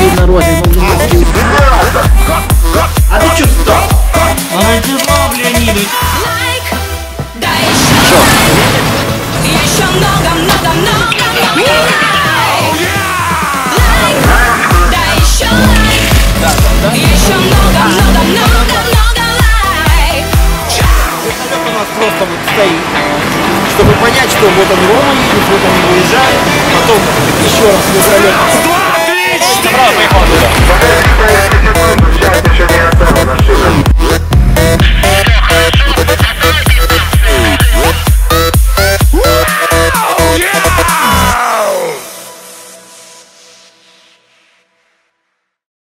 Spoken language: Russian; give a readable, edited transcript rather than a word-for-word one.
стоит на розе. А ты что встал? Ай, ты зло, Леонидович. Еще много-много-много. Да еще лайк. Еще много-много-много-много лайк. Вертолет у нас просто вот стоит, чтобы понять, что вот он Рома едет, вот он выезжает, потом еще раз вертолет. Отлично!